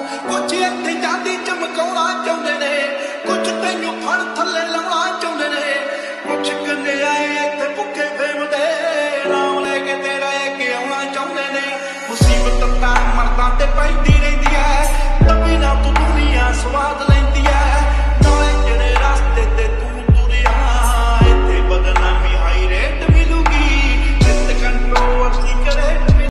có chuyện thì ta tin trong một câu nói trong